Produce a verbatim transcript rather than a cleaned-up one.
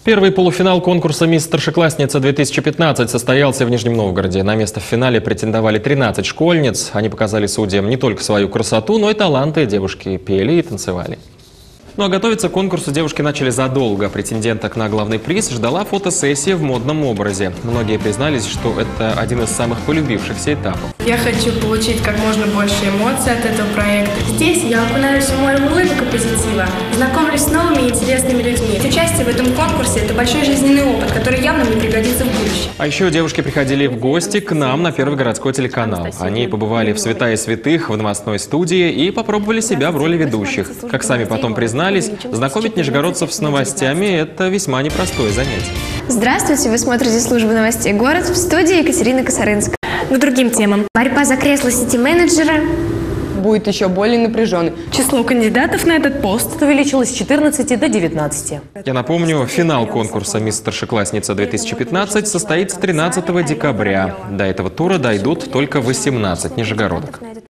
Первый полуфинал конкурса «Мисс Старшеклассница-две тысячи пятнадцать» состоялся в Нижнем Новгороде. На место в финале претендовали тринадцать школьниц. Они показали судьям не только свою красоту, но и таланты. Девушки пели и танцевали. Ну а готовиться к конкурсу девушки начали задолго. Претенденток на главный приз ждала фотосессия в модном образе. Многие признались, что это один из самых полюбившихся этапов. Я хочу получить как можно больше эмоций от этого проекта. Здесь я окунаюсь в море улыбок и позитива, знакомлюсь с новыми и интересными людьми. Участие в этом конкурсе – это большой жизненный опыт, который явно мне пригодится в будущем. А еще девушки приходили в гости к нам на Первый городской телеканал. Они побывали в святая святых, в новостной студии и попробовали себя в роли ведущих. Как сами потом признались, знакомить нижегородцев с новостями – это весьма непростое занятие. Здравствуйте, вы смотрите службу новостей «Город», в студии Екатерина Косарынская. К другим темам. Борьба за кресло сити-менеджера будет еще более напряженной. Число кандидатов на этот пост увеличилось с четырнадцати до девятнадцати. Я напомню, финал конкурса «Мисс Старшеклассница-две тысячи пятнадцать» состоится тринадцатого декабря. До этого тура дойдут только восемнадцать нижегородок.